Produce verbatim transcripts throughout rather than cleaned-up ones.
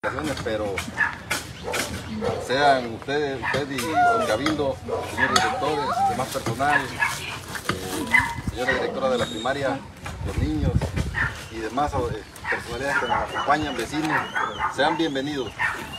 Pero sean ustedes, usted y don Cabildo, señores directores, demás personal, eh, señora directora de la primaria, los niños y demás eh, personalidades que nos acompañan, vecinos, sean bienvenidos.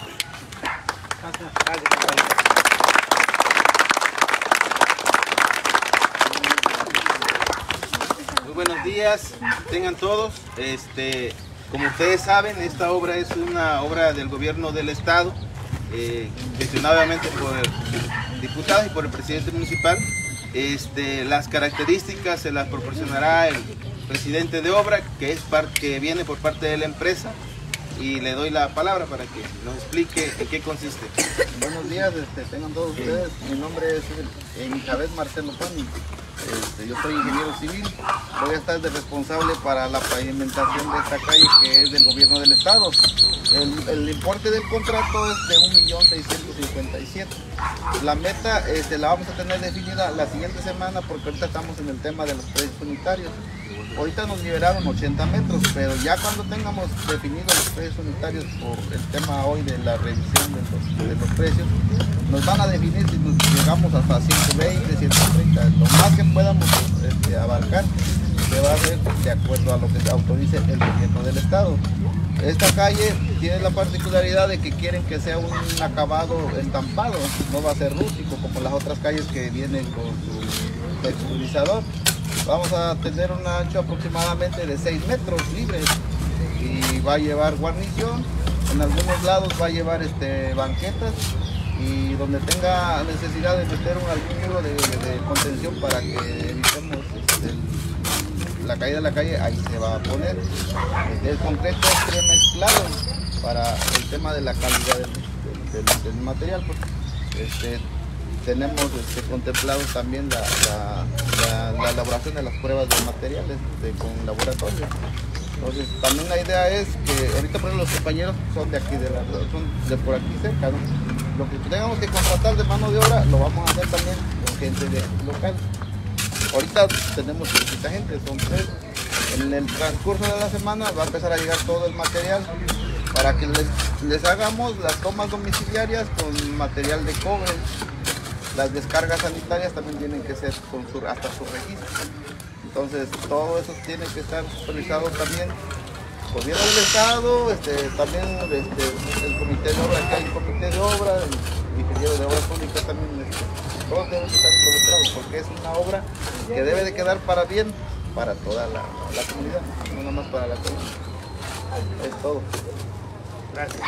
Muy buenos días, tengan todos. Este, como ustedes saben, esta obra es una obra del gobierno del estado, eh, gestionadamente por diputados y por el presidente municipal. Este, las características se las proporcionará el presidente de obra, que es par, que viene por parte de la empresa, y le doy la palabra para que nos explique en qué consiste. Buenos días, este, tengan todos ustedes. Mi nombre es Elisabeth Marcelo Pani. Este, yo soy ingeniero civil, voy a estar de responsable para la pavimentación de esta calle que es del gobierno del estado. El, el importe del contrato es de un millón seiscientos cincuenta y siete mil. La meta este, la vamos a tener definida la siguiente semana porque ahorita estamos en el tema de los precios unitarios. Ahorita nos liberaron ochenta metros, pero ya cuando tengamos definidos los precios unitarios por el tema hoy de la revisión de los, de los precios, nos van a definir si nos llegamos hasta ciento veinte, ciento treinta, lo más que podamos este, abarcar se va a hacer de acuerdo a lo que se autorice el gobierno del estado. Esta calle tiene la particularidad de que quieren que sea un acabado estampado, no va a ser rústico como las otras calles que vienen con su texturizador. Vamos a tener un ancho aproximadamente de seis metros libres y va a llevar guarnición, en algunos lados va a llevar este, banquetas, y donde tenga necesidad de meter un, algún muro de, de, de contención para que evitemos este, la caída de la calle, ahí se va a poner. El concreto es premezclado para el tema de la calidad del, del, del, del material. Pues, este, tenemos este, contemplado también la, la, la, la elaboración de las pruebas de materiales de, con laboratorio. Entonces también la idea es que ahorita por ejemplo, los compañeros son de aquí, de, la, son de por aquí cerca, ¿no? Lo que tengamos que contratar de mano de obra lo vamos a hacer también con gente de local. Ahorita tenemos poquita gente, son tres. En el transcurso de la semana va a empezar a llegar todo el material para que les, les hagamos las tomas domiciliarias con material de cobre. Las descargas sanitarias también tienen que ser con su, hasta su registro. Entonces todo eso tiene que estar supervisado también. Gobierno del estado, este, también este, el comité de obra, que hay un comité de obra, el ingeniero de obras públicas también, este, todos deben estar involucrados porque es una obra que debe de quedar para bien para toda la, la comunidad, no nada más para la comunidad. Es todo. Gracias.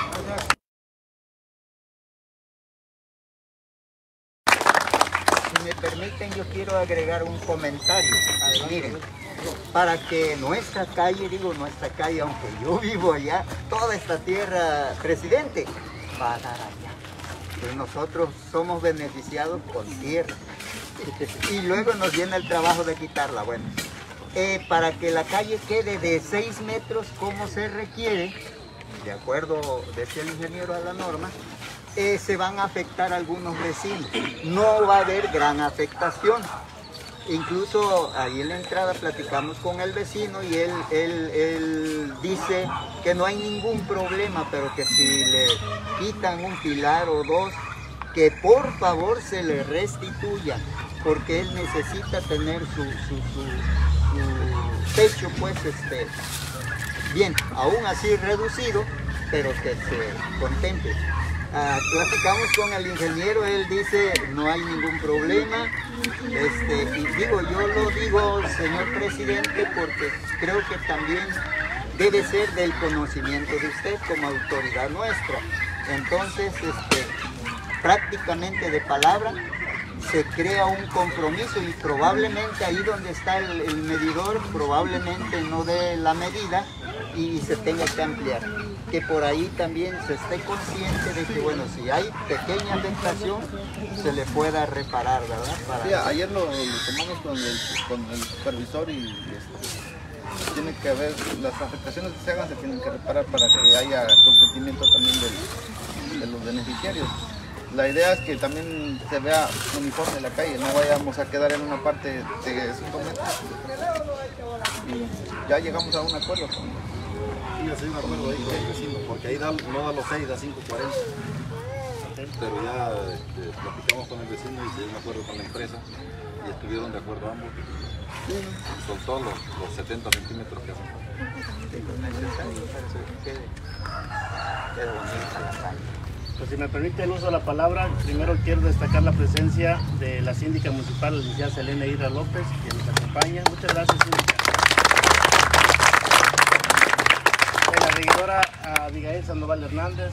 Si me permiten, yo quiero agregar un comentario. Miren, para que nuestra calle, digo nuestra calle, aunque yo vivo allá, toda esta tierra, presidente, va a dar allá. Pues nosotros somos beneficiados con tierra. Y luego nos viene el trabajo de quitarla. Bueno, eh, para que la calle quede de seis metros como se requiere, de acuerdo, decía el ingeniero a la norma, Eh, se van a afectar algunos vecinos. No va a haber gran afectación. Incluso ahí en la entrada platicamos con el vecino y él, él, él dice que no hay ningún problema, pero que si le quitan un pilar o dos, que por favor se le restituya, porque él necesita tener su, su, su, su techo pues este, bien, aún así reducido, pero que se contemple. Uh, platicamos con el ingeniero, él dice no hay ningún problema, este, y digo, yo lo digo, señor presidente, porque creo que también debe ser del conocimiento de usted como autoridad nuestra. Entonces, este, prácticamente de palabra se crea un compromiso y probablemente ahí donde está el, el medidor, probablemente no dé la medida y se tenga que ampliar. Que por ahí también se esté consciente de que, bueno, si hay pequeña afectación, se le pueda reparar, ¿verdad? Para... Sí, ayer lo, lo tomamos con el, con el supervisor y este, tiene que haber, las afectaciones que se hagan se tienen que reparar para que haya consentimiento también de, de los beneficiarios. La idea es que también se vea uniforme la calle, no vayamos a quedar en una parte de cinco metros. Y ya llegamos a un acuerdo con... Y ya se dio un acuerdo ahí con el vecino, porque ahí da, no da los seis, da cinco cuarenta. Pero ya este, platicamos con el vecino y se dio un acuerdo con la empresa y estuvieron de acuerdo ambos. Y soltó los, los setenta centímetros que hacen falta. Pues si me permite el uso de la palabra, primero quiero destacar la presencia de la síndica municipal, la licenciada Selena Ira López, que nos acompaña. Muchas gracias, síndica. De la regidora Abigail Sandoval Hernández.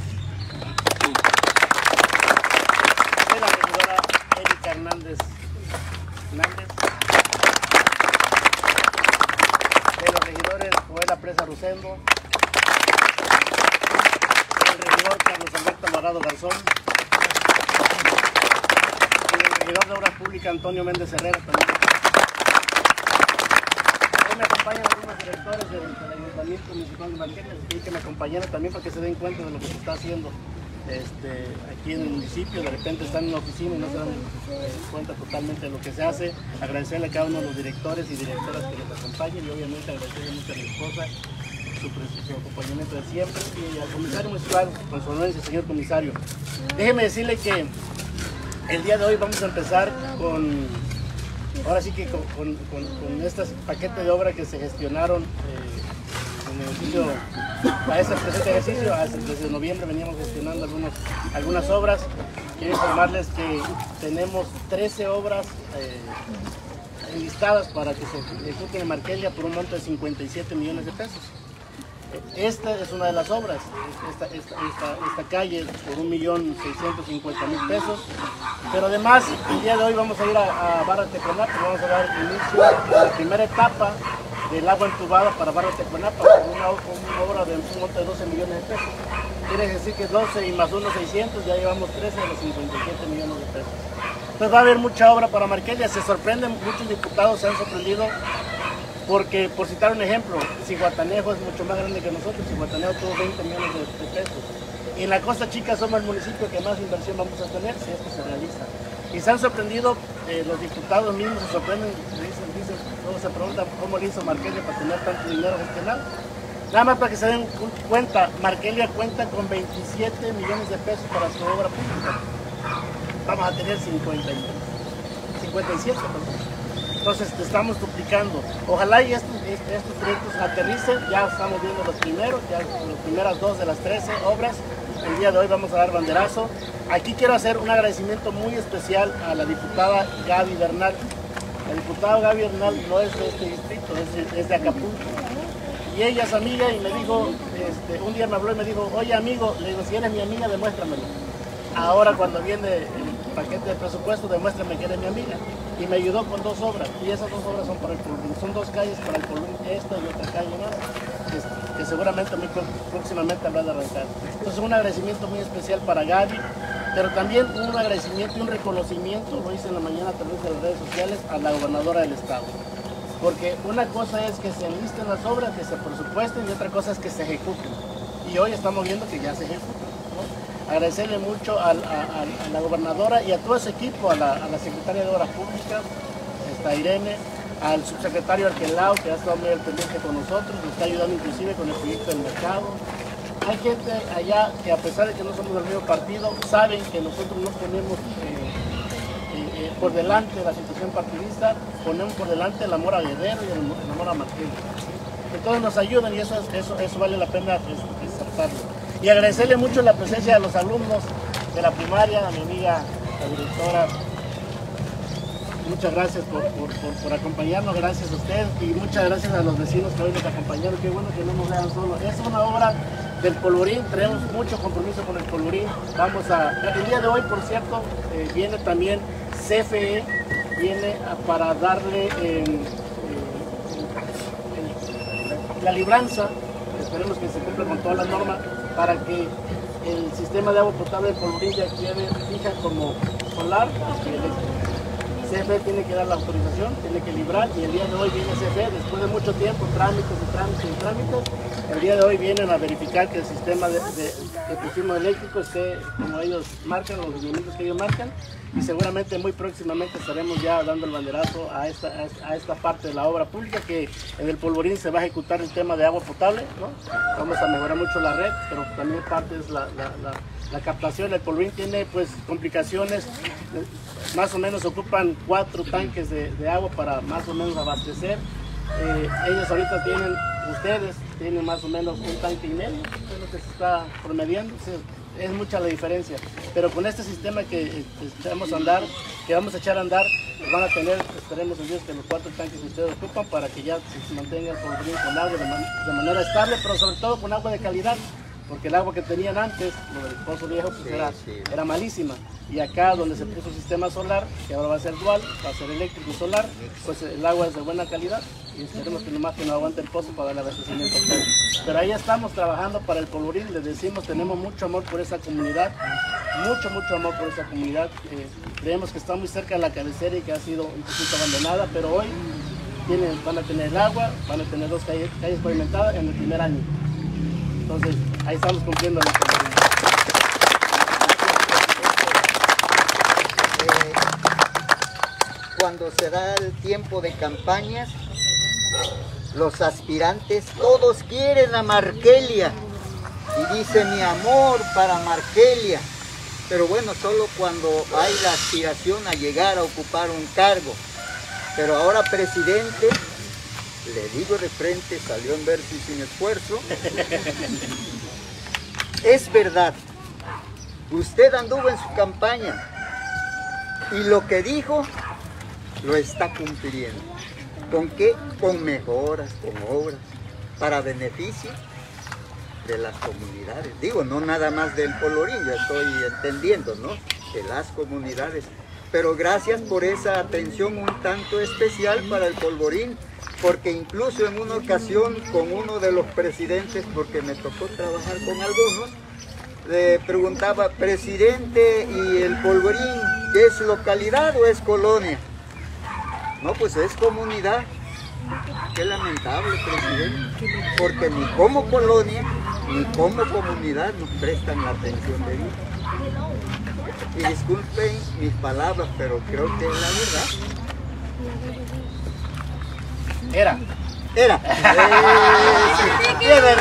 De la regidora Erika Hernández Hernández. De los regidores Joel Presa Rosendo. El regidor Carlos Alberto Alvarado Garzón y el regidor de Obras Públicas Antonio Méndez Herrera también. Hoy me acompañan algunos directores del, del Ayuntamiento Municipal de Marqueña y que me acompañaron también para que se den cuenta de lo que se está haciendo este, aquí en el municipio. De repente están en la oficina y no se dan eh, cuenta totalmente de lo que se hace. Agradecerle a cada uno de los directores y directoras que nos acompañan y obviamente agradecerle mucho a mi esposa Su, su acompañamiento de siempre, y al comisario municipal, con su anuencia, señor comisario. Déjeme decirle que el día de hoy vamos a empezar con, ahora sí que con, con, con, con estos paquetes de obra que se gestionaron eh, en el ejercicio, para este presente ejercicio, desde noviembre veníamos gestionando algunos, algunas obras. Quiero informarles que tenemos trece obras eh, enlistadas para que se ejecuten en Marqueña por un monto de cincuenta y siete millones de pesos. Esta es una de las obras, esta, esta, esta, esta calle por un millón seiscientos cincuenta mil pesos, pero además el día de hoy vamos a ir a, a Barra Tecuanapa, vamos a dar inicio a la primera etapa del agua entubada para Barra Tecuanapa, con una, una obra de un monto de doce millones de pesos. Quiere decir que doce y más uno seiscientos, ya llevamos trece de los cincuenta y siete millones de pesos. Entonces va a haber mucha obra para Marqueña, se sorprenden, muchos diputados se han sorprendido. Porque, por citar un ejemplo, Zihuatanejo es mucho más grande que nosotros. Zihuatanejo tuvo veinte millones de, de pesos. Y en la Costa Chica somos el municipio que más inversión vamos a tener si esto se realiza. Y se han sorprendido, eh, los diputados mismos se sorprenden, dicen, dicen, todos se preguntan cómo le hizo Marqueña para tener tanto dinero gestionado. Nada más para que se den cuenta, Marqueña cuenta con veintisiete millones de pesos para su obra pública. Vamos a tener cincuenta y siete pesos. Entonces estamos duplicando. Ojalá y estos, estos proyectos aterricen. Ya estamos viendo los primeros, ya las primeras dos de las trece obras. El día de hoy vamos a dar banderazo. Aquí quiero hacer un agradecimiento muy especial a la diputada Gaby Bernal. La diputada Gaby Bernal no es de este distrito, es de, es de Acapulco. Y ella es amiga y me dijo, este, un día me habló y me dijo, oye amigo, le digo, si eres mi amiga, demuéstramelo. Ahora cuando viene el paquete de presupuesto, demuéstrame que eres mi amiga. Y me ayudó con dos obras, y esas dos obras son para el Colorín. Son dos calles para el Colorín, esta y otra calle más, que, que seguramente muy próximamente habrá de arrancar. Entonces un agradecimiento muy especial para Gaby, pero también un agradecimiento y un reconocimiento, lo hice en la mañana a través de las redes sociales, a la gobernadora del estado. Porque una cosa es que se enlisten las obras, que se presupuesten, y otra cosa es que se ejecuten. Y hoy estamos viendo que ya se ejecutan. Agradecerle mucho a, a, a la gobernadora y a todo ese equipo, a la, a la secretaria de Obras Públicas, está Irene, al subsecretario Arquelao, que ha estado muy al pendiente con nosotros, nos está ayudando inclusive con el proyecto del mercado. Hay gente allá que, a pesar de que no somos del mismo partido, saben que nosotros no ponemos eh, eh, por delante la situación partidista, ponemos por delante el amor a Guerrero y el, el amor a Marqueña. Entonces nos ayudan y eso, eso, eso vale la pena resaltarlo. Y agradecerle mucho la presencia de los alumnos de la primaria, a mi amiga, la directora. Muchas gracias por, por, por, por acompañarnos, gracias a usted y muchas gracias a los vecinos que hoy nos acompañaron. Qué bueno que no nos vean solos. Es una obra del Colorín, tenemos mucho compromiso con el Colorín. Vamos a, el día de hoy, por cierto, eh, viene también C F E, viene a, para darle eh, eh, el, la libranza, esperemos que se cumpla con todas las normas, para que el sistema de agua potable de Colorín ya quede fija como solar y eléctrico. C F E tiene que dar la autorización, tiene que librar, y el día de hoy viene C F E, después de mucho tiempo, trámites y trámites y trámites, El día de hoy vienen a verificar que el sistema de, de, que pusimos eléctrico esté como ellos marcan, los lineamientos que ellos marcan, y seguramente muy próximamente estaremos ya dando el banderazo a esta, a esta parte de la obra pública, que en el Polvorín se va a ejecutar el tema de agua potable, ¿no? Vamos a mejorar mucho la red, pero también parte es la, la, la, la captación. El Polvorín tiene pues complicaciones, más o menos ocupan cuatro tanques de, de agua para más o menos abastecer. Eh, ellos ahorita tienen, ustedes tienen más o menos un tanque y medio, es lo que se está promediando. Sí, es mucha la diferencia, pero con este sistema que echamos a andar, que vamos a echar a andar, van a tener, esperemos en Dios, que los cuatro tanques que ustedes ocupan para que ya se mantenga el Polvorín con agua de, man de manera estable, pero sobre todo con agua de calidad, porque el agua que tenían antes, lo del pozo viejo, pues sí, era, sí. era malísima. Y acá donde se puso el sistema solar, que ahora va a ser dual, va a ser eléctrico y solar, pues el agua es de buena calidad y esperemos que nomás que no aguante el pozo para darle abastecimiento a ustedes. Pero ahí estamos trabajando para el Polvorín, les decimos, tenemos mucho amor por esa comunidad, mucho, mucho amor por esa comunidad. Eh, creemos que está muy cerca de la cabecera y que ha sido un poquito abandonada, pero hoy tienen, van a tener el agua, van a tener dos calles, calles pavimentadas en el primer año. Entonces, ahí estamos cumpliendo la comunidad. Cuando se da el tiempo de campañas, los aspirantes todos quieren a Markelia y dice mi amor para Markelia, pero bueno, solo cuando hay la aspiración a llegar a ocupar un cargo. Pero ahora presidente, le digo de frente, salió en verso y sin esfuerzo. Es verdad, usted anduvo en su campaña y lo que dijo lo está cumpliendo. ¿Con qué? Con mejoras, con obras, para beneficio de las comunidades. Digo, no nada más del Polvorín, ya estoy entendiendo, ¿no? De las comunidades. Pero gracias por esa atención un tanto especial para el Polvorín, porque incluso en una ocasión con uno de los presidentes, porque me tocó trabajar con algunos, le preguntaba, presidente, ¿y el Polvorín es localidad o es colonia? No, pues es comunidad. Qué lamentable, presidente, porque ni como colonia ni como comunidad nos prestan la atención de vida. Y disculpen mis palabras, pero creo que es la verdad. Era. Era. Eh, sí, de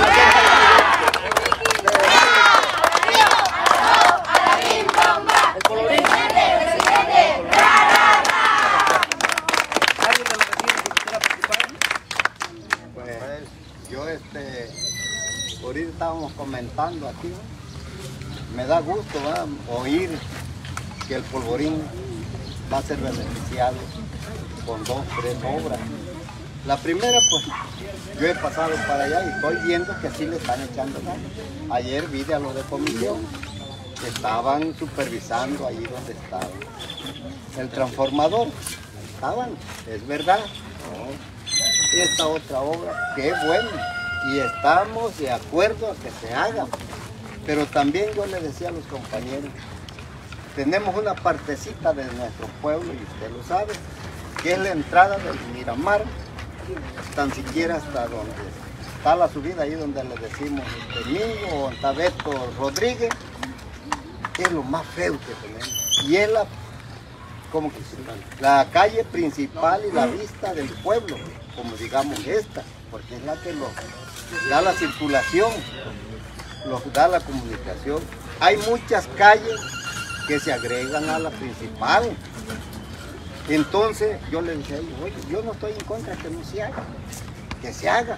el Polvorín. Yo, este, ahorita estábamos comentando aquí, ¿no? Me da gusto, ¿verdad?, oír que el Polvorín va a ser beneficiado con dos, tres obras. La primera, pues, yo he pasado para allá y estoy viendo que sí le están echando ganas. Ayer vi a los de comisión que estaban supervisando ahí donde estaba el transformador. Estaban, es verdad, ¿no? Esta otra obra, qué bueno, y estamos de acuerdo a que se haga, pero también yo le decía a los compañeros, tenemos una partecita de nuestro pueblo, y usted lo sabe, que es la entrada del Miramar, tan siquiera hasta donde está la subida, ahí donde le decimos Domingo o Tabeto Rodríguez, que es lo más feo que tenemos, y es la, como que, la calle principal y la vista del pueblo, como digamos esta, porque es la que nos da la circulación, nos da la comunicación. Hay muchas calles que se agregan a la principal. Entonces yo le dije, oye, yo no estoy en contra de que no se haga, que se haga,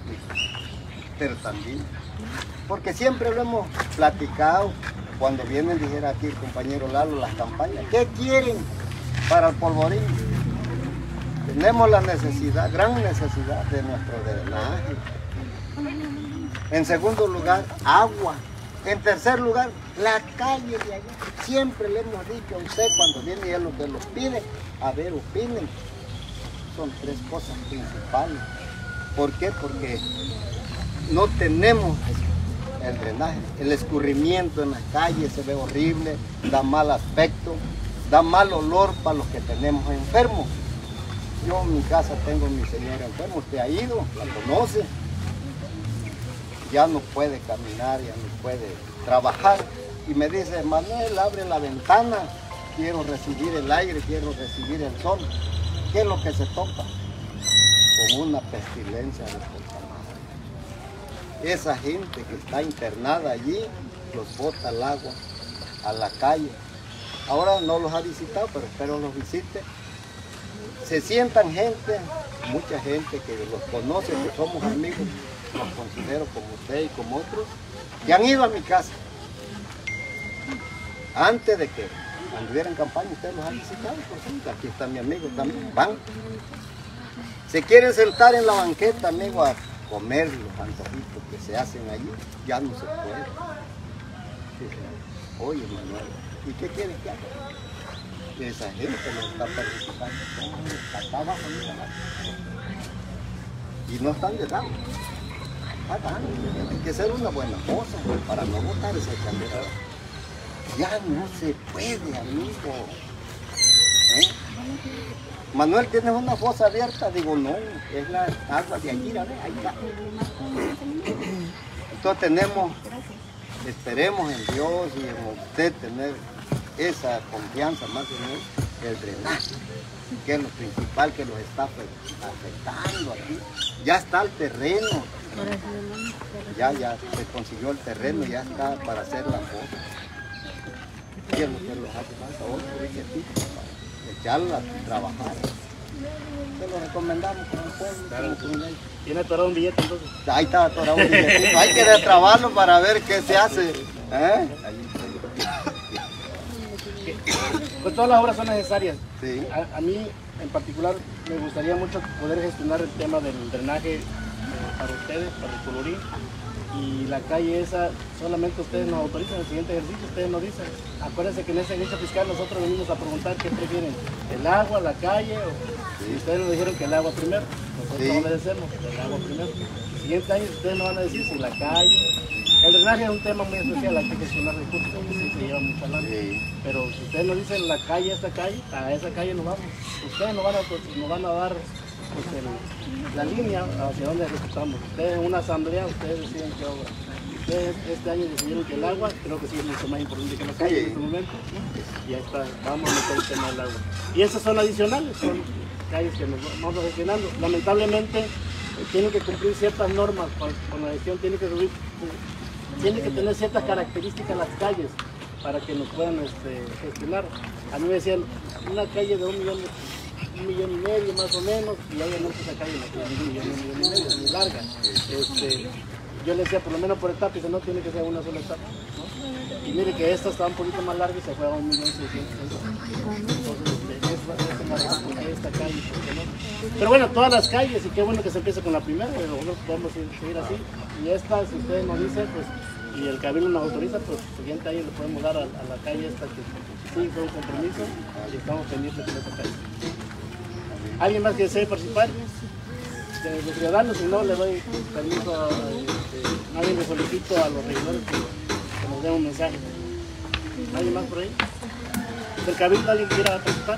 pero también, porque siempre lo hemos platicado, cuando vienen, dijera aquí el compañero Lalo, las campañas, ¿qué quieren para el Polvorín? Tenemos la necesidad, gran necesidad de nuestro drenaje. En segundo lugar, agua. En tercer lugar, la calle de allá. Siempre le hemos dicho a usted cuando viene y es lo que los pide, a ver, opinen. Son tres cosas principales. ¿Por qué? Porque no tenemos el drenaje. El escurrimiento en las calles se ve horrible, da mal aspecto, da mal olor para los que tenemos enfermos. Yo en mi casa tengo a mi señora enferma, usted ha ido, la conoce. ya no puede caminar, ya no puede trabajar. Y me dice, Manuel, abre la ventana, quiero recibir el aire, quiero recibir el sol. ¿Qué es lo que se topa? Con una pestilencia de puta madre. Esa gente que está internada allí, los bota al agua, a la calle. Ahora no los ha visitado, pero espero los visite. Se sientan gente, mucha gente que los conoce, que somos amigos, los considero como usted y como otros, que han ido a mi casa. Antes de que anduviera en campaña, ustedes los han visitado, por ejemplo. Aquí está mi amigo también, van. Se quieren sentar en la banqueta, amigo, a comer los antojitos que se hacen allí, ya no se puede. Oye, Manuel, ¿y qué quieres que haga? Esa gente lo está participando, está abajo, y no están de lado. Hay que hacer una buena cosa para no botar esa candela. Ya no se puede, amigo. ¿Eh? Manuel, ¿tienes una fosa abierta? Digo, no, es la agua de allí, ¿ves? Ahí está. Entonces tenemos, esperemos en Dios y en usted tener esa confianza más en él, el drenaje, que es lo principal que los está afectando aquí. Ya está el terreno, ya, ya se consiguió el terreno, ya está para hacer la fosa. ¿Qué es lo que los hace falta? Otro billetito para echarla a trabajar. Se lo recomendamos como pueblo. Claro, como ¿tiene atorado un billete entonces? Ahí está atorado un billetito. Hay que destrabarlo para ver qué se hace. ¿Eh? Pues todas las obras son necesarias. Sí. A, a mí en particular me gustaría mucho poder gestionar el tema del drenaje eh, para ustedes, para el Polorín. Y la calle esa, solamente ustedes nos autorizan el siguiente ejercicio, ustedes nos dicen. Acuérdense que en ese ejercicio fiscal nosotros venimos a preguntar qué prefieren, el agua, la calle, o, sí. Y ustedes nos dijeron que el agua primero, nosotros sí. Obedecemos, el agua primero. El siguiente año ustedes nos van a decir si la calle. El drenaje es un tema muy especial, hay que gestionar recursos porque sí se lleva mucha lana. Sí. Pero si ustedes nos dicen la calle, esta calle, a esa calle nos vamos. Ustedes nos van a, pues, nos van a dar pues, el, la línea hacia donde ejecutamos. Ustedes en una asamblea, ustedes deciden qué obra. Ustedes este año decidieron que el agua, creo que sí es mucho más importante que la calle sí. En este momento. Y ahí está, vamos a meter el tema del agua. Y esas son adicionales, son calles que nos vamos gestionando. Lamentablemente tienen que cumplir ciertas normas con, con la gestión, tienen que subir. Tiene que tener ciertas características las calles para que nos puedan este, gestionar. A mí me decían, una calle de un millón, un millón y medio más o menos, y obviamente esa calle no tiene un millón, un millón y medio, es muy larga. Este, yo le decía, por lo menos por etapa, y dice, no tiene que ser una sola etapa. ¿No? Y mire que esta estaba un poquito más larga y se fue a un millón seiscientos. Entonces, este, esta calle, ¿por qué no? Pero bueno, todas las calles, y qué bueno que se empiece con la primera, nosotros podemos seguir así. Y esta, si ustedes nos dicen, pues, y el cabildo nos autoriza, pues el siguiente año le podemos dar a, a la calle esta que sí fue un compromiso y estamos pendientes de esta calle. ¿Alguien más que desee participar? De los ciudadanos, si no, le doy permiso a este, nadie le solicito a los regidores que, que nos den un mensaje. ¿Alguien más por ahí? ¿Del cabildo alguien quiera participar?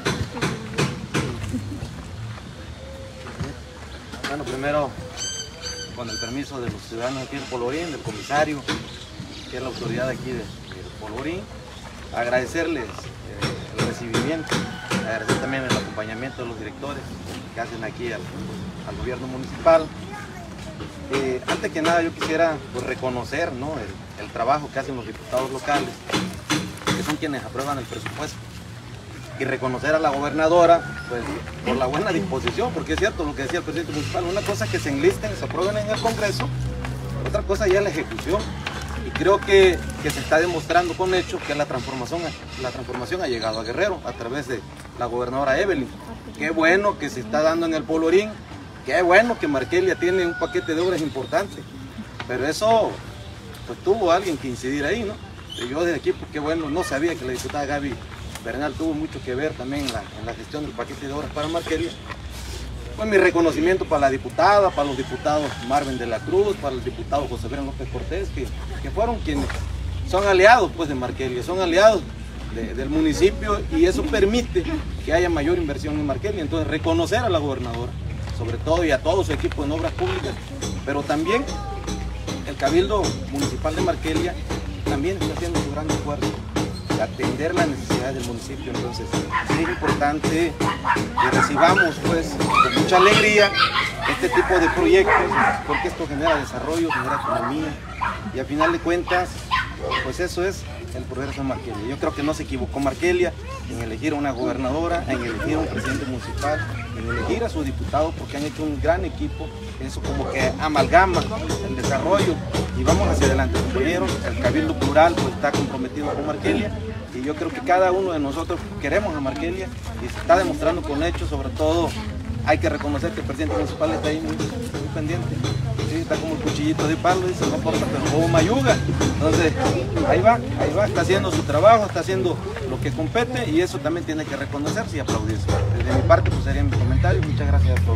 Bueno, primero, con el permiso de los ciudadanos aquí del Polorín, del comisario, que es la autoridad aquí del de Polorín, agradecerles eh, el recibimiento, agradecer también el acompañamiento de los directores que hacen aquí al, al gobierno municipal. Eh, antes que nada yo quisiera pues, reconocer, ¿no? el, el trabajo que hacen los diputados locales, que son quienes aprueban el presupuesto. Y reconocer a la gobernadora pues, por la buena disposición, porque es cierto lo que decía el presidente municipal, una cosa es que se enlisten, se aprueben en el Congreso, otra cosa ya es la ejecución. Y creo que, que se está demostrando con hechos que la transformación, la transformación ha llegado a Guerrero a través de la gobernadora Evelyn. Qué bueno que se está dando en el Polorín, qué bueno que Marquelia tiene un paquete de obras importantes, pero eso pues tuvo alguien que incidir ahí, ¿no? Y yo desde aquí, pues qué bueno, no sabía que la diputada Gaby Bernal tuvo mucho que ver también en la, en la gestión del paquete de obras para Marquelia. Pues mi reconocimiento para la diputada, para los diputados Marvin de la Cruz, para el diputado José Breno López Cortés, que, que fueron quienes son aliados pues, de Marquelia, son aliados de, del municipio y eso permite que haya mayor inversión en Marquelia. Entonces reconocer a la gobernadora, sobre todo y a todo su equipo en obras públicas, pero también el Cabildo Municipal de Marquelia también está haciendo su gran esfuerzo de atender las necesidades del municipio. Entonces es importante que recibamos pues con mucha alegría este tipo de proyectos, porque esto genera desarrollo, genera economía y al final de cuentas pues eso es el progreso de Marquelia. Yo creo que no se equivocó Marquelia en elegir a una gobernadora, en elegir a un presidente municipal, en elegir a sus diputados, porque han hecho un gran equipo. Eso como que amalgama el desarrollo y vamos hacia adelante, compañeros. El Cabildo Plural pues, está comprometido con Marquelia y yo creo que cada uno de nosotros queremos a Marquelia y se está demostrando con hechos. Sobre todo hay que reconocer que el presidente municipal está ahí muy, muy pendiente. Sí, está como el cuchillito de palo, dice, no importa, pero como mayuga. Entonces, ahí va, ahí va, está haciendo su trabajo, está haciendo lo que compete y eso también tiene que reconocerse y aplaudirse. Desde mi parte, pues sería mi comentario. Muchas gracias a todos.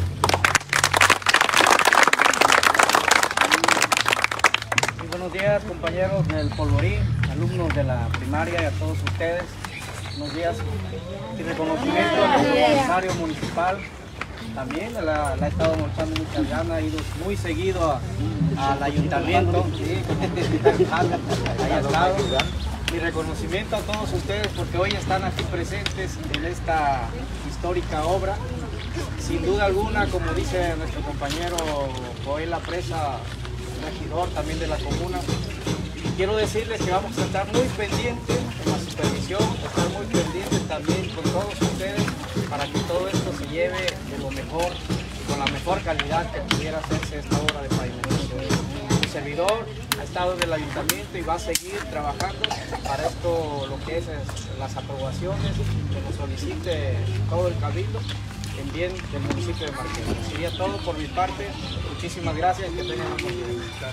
Muy buenos días, compañeros del Polvorín, alumnos de la primaria y a todos ustedes. Buenos días. Y reconocimiento al comisario municipal. También la, la ha estado mostrando muchas ganas, ha ido muy seguido a, al ayuntamiento. Sí, ahí ha estado. Mi reconocimiento a todos ustedes porque hoy están aquí presentes en esta histórica obra. Sin duda alguna, como dice nuestro compañero Joel La Presa, regidor también de la comuna, quiero decirles que vamos a estar muy pendientes en la supervisión, estar muy pendientes también con todos ustedes para que todo esto se lleve de lo mejor, con la mejor calidad que pudiera hacerse esta obra de pavimentación. Mi servidor ha estado en el ayuntamiento y va a seguir trabajando para esto, lo que es, es las aprobaciones que nos solicite todo el cabildo en bien del municipio de Marquelia. Sería todo por mi parte. Muchísimas gracias y que tengan un buen día.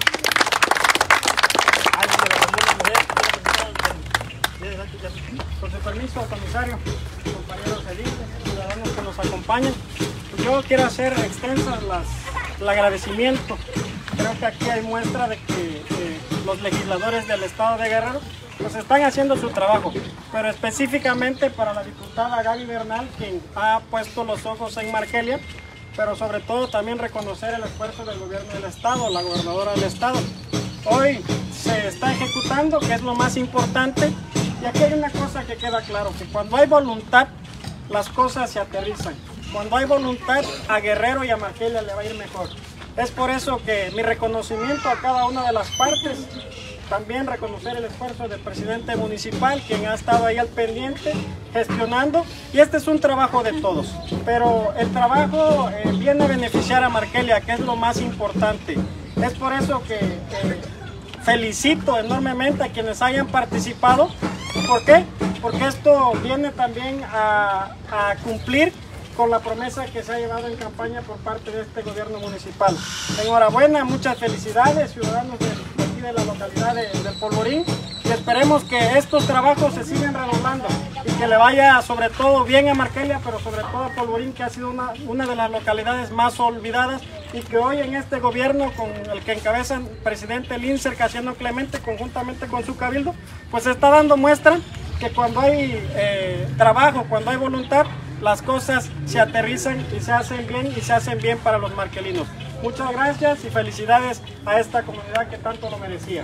Con su permiso, comisario, compañeros edil, ciudadanos que nos acompañan, pues yo quiero hacer extensas las, el agradecimiento. Creo que aquí hay muestra de que eh, los legisladores del estado de Guerrero pues están haciendo su trabajo, pero específicamente para la diputada Gaby Bernal, quien ha puesto los ojos en Marquelia, pero sobre todo también reconocer el esfuerzo del gobierno del estado, la gobernadora del estado. Hoy se está ejecutando, que es lo más importante, y aquí hay una cosa que queda claro, que cuando hay voluntad, las cosas se aterrizan. Cuando hay voluntad, a Guerrero y a Marquelia le va a ir mejor. Es por eso que mi reconocimiento a cada una de las partes, también reconocer el esfuerzo del presidente municipal, quien ha estado ahí al pendiente, gestionando, y este es un trabajo de todos. Pero el trabajo eh, viene a beneficiar a Marquelia, que es lo más importante. Es por eso que eh, felicito enormemente a quienes hayan participado. ¿Por qué? Porque esto viene también a, a cumplir con la promesa que se ha llevado en campaña por parte de este gobierno municipal. Enhorabuena, muchas felicidades, ciudadanos de, de aquí de la localidad de, del Polvorín, y esperemos que estos trabajos se sigan redoblando y que le vaya sobre todo bien a Marquelia, pero sobre todo a Polvorín, que ha sido una, una de las localidades más olvidadas y que hoy en este gobierno con el que encabeza el presidente Lincer Casiano Clemente, conjuntamente con su cabildo, pues se está dando muestra que cuando hay eh, trabajo, cuando hay voluntad, las cosas se aterrizan y se hacen bien y se hacen bien para los marquelinos. Muchas gracias y felicidades a esta comunidad que tanto lo merecía.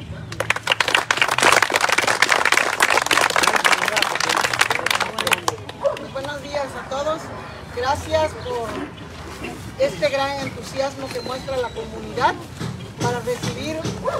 Buenos días a todos. Gracias por este gran entusiasmo que muestra la comunidad para recibir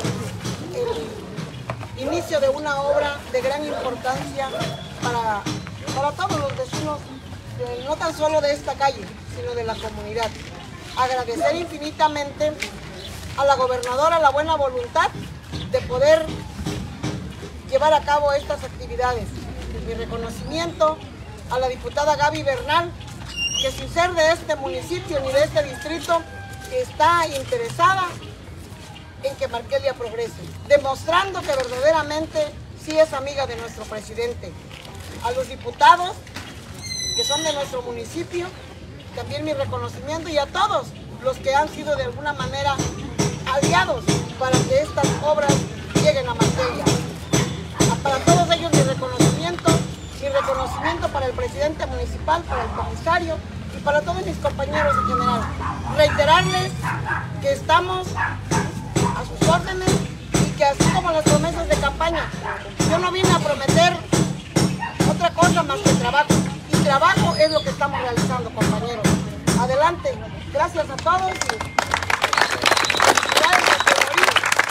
el inicio de una obra de gran importancia para, para todos los vecinos, no tan solo de esta calle, sino de la comunidad. Agradecer infinitamente a la gobernadora la buena voluntad de poder llevar a cabo estas actividades. Mi reconocimiento a la diputada Gaby Bernal, que sin ser de este municipio ni de este distrito, está interesada en que Marquelia progrese, demostrando que verdaderamente sí es amiga de nuestro presidente. A los diputados que son de nuestro municipio, también mi reconocimiento, y a todos los que han sido de alguna manera aliados para que estas obras lleguen a Marquelia. Para todos ellos mi reconocimiento, mi reconocimiento para el presidente municipal, para el comisario y para todos mis compañeros en general. Reiterarles que estamos a sus órdenes y que así como las promesas de campaña, yo no vine a prometer otra cosa más que trabajo. Y trabajo es lo que estamos realizando, compañeros. Adelante, gracias a todos. Y gracias por venir.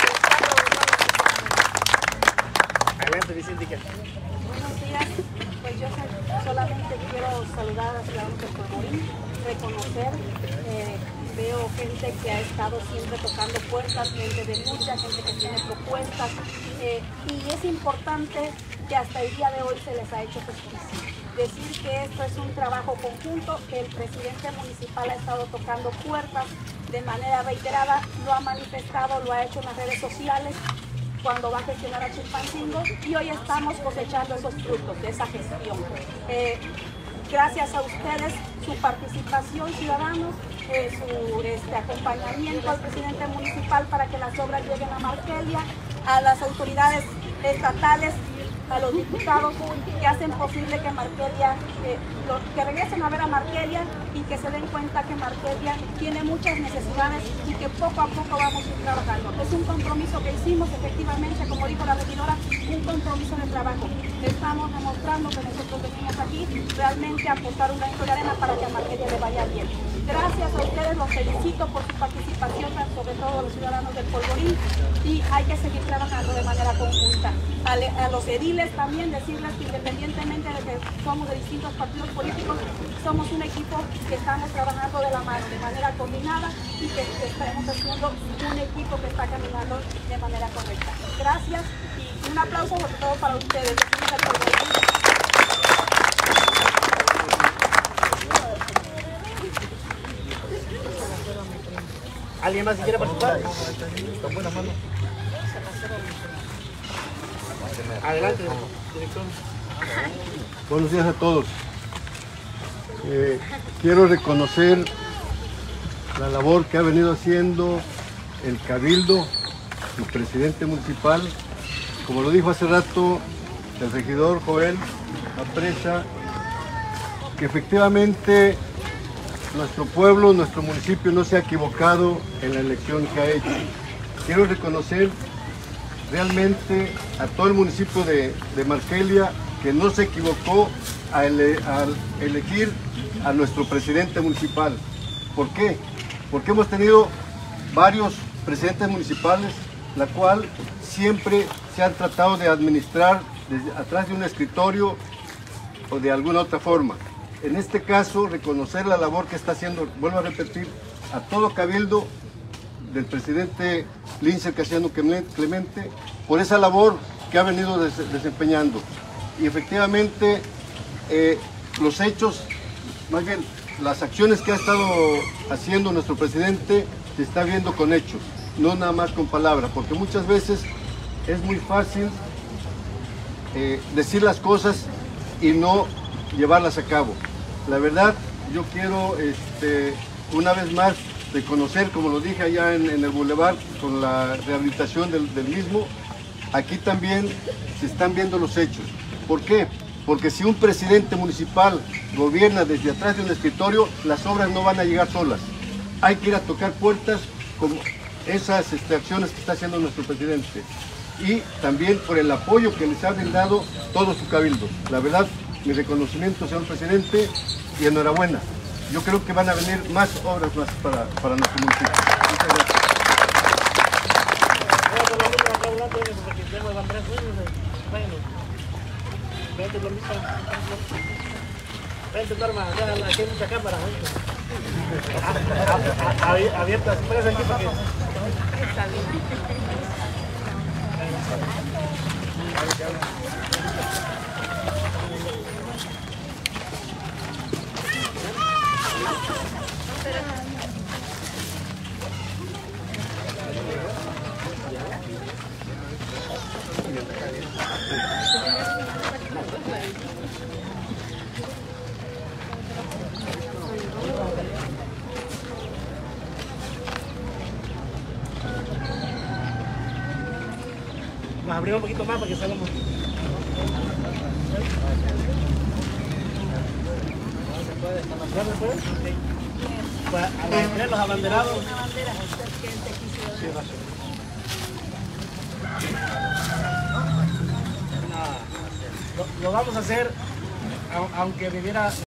Adelante, Vicente. Buenos días, pues yo solamente quiero saludar a los ciudadanos de Polvorín, reconocer, eh, veo gente que ha estado siempre tocando puertas, gente de lucha, gente que tiene propuestas, eh, y es importante que hasta el día de hoy se les ha hecho justicia. Decir que esto es un trabajo conjunto, que el presidente municipal ha estado tocando puertas de manera reiterada, lo ha manifestado, lo ha hecho en las redes sociales, cuando va a gestionar a Chilpancingo, y hoy estamos cosechando esos frutos de esa gestión. Eh, gracias a ustedes, su participación, ciudadanos, eh, su este, acompañamiento al presidente municipal para que las obras lleguen a Markelia, a las autoridades estatales, a los diputados que hacen posible que Markelia, eh, lo, que regresen a ver a Markelia y que se den cuenta que Markelia tiene muchas necesidades y que poco a poco vamos a ir trabajando. Es un compromiso que hicimos, efectivamente, como dijo la regidora, un compromiso de trabajo. Estamos demostrando que nosotros venimos aquí realmente a aportar un granito de arena para que a Markelia le vaya bien. Gracias a ustedes, los felicito por su participación, sobre todo a los ciudadanos del Polvorín, y hay que seguir trabajando de manera conjunta. A, a los ediles también decirles que independientemente de que somos de distintos partidos políticos, somos un equipo que estamos trabajando de la mano, de manera coordinada, y que, que estaremos haciendo un equipo que está caminando de manera correcta. Gracias y un aplauso sobre todo para ustedes. ¿Alguien más si quiere participar? Adelante, director. Buenos días a todos. Eh, quiero reconocer la labor que ha venido haciendo el Cabildo, el presidente municipal. Como lo dijo hace rato el regidor Joel Apresa, que efectivamente nuestro pueblo, nuestro municipio no se ha equivocado en la elección que ha hecho. Quiero reconocer realmente a todo el municipio de, de Markelia que no se equivocó al, al elegir a nuestro presidente municipal. ¿Por qué? Porque hemos tenido varios presidentes municipales, la cual siempre se han tratado de administrar desde atrás de un escritorio o de alguna otra forma. En este caso, reconocer la labor que está haciendo, vuelvo a repetir, a todo Cabildo del presidente Lince Casiano Clemente, por esa labor que ha venido des desempeñando. Y efectivamente, eh, los hechos, más bien, las acciones que ha estado haciendo nuestro presidente, se está viendo con hechos, no nada más con palabras, porque muchas veces es muy fácil eh, decir las cosas y no llevarlas a cabo. La verdad, yo quiero este, una vez más reconocer, como lo dije allá en, en el Boulevard, con la rehabilitación del, del mismo, aquí también se están viendo los hechos. ¿Por qué? Porque si un presidente municipal gobierna desde atrás de un escritorio, las obras no van a llegar solas. Hay que ir a tocar puertas como esas este, acciones que está haciendo nuestro presidente. Y también por el apoyo que les ha brindado todo su cabildo. La verdad, mi reconocimiento, señor presidente, y enhorabuena. Yo creo que van a venir más obras más para, para nuestro municipio. Muchas gracias. Vente, Norma, aquí hay mucha cámara. Abiertas, pongas aquí para que... Está bien. Nos abrimos un poquito más para que salgamos. ¿Ya se puede? Okay. Para los abanderados. Una bandera, que el tequila. Sí, No, lo, lo vamos a hacer, aunque viviera